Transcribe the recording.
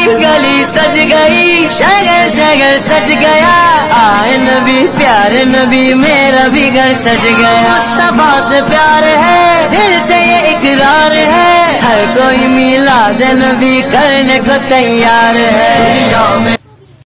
गली गली सज गई, शगर शगर सज गया। आए नबी प्यारे नबी, मेरा भी घर सज गया। मुस्तफा से प्यार है, दिल से ये इकरार है, हर कोई मिलाद नबी करने को तैयार है। दुनिया में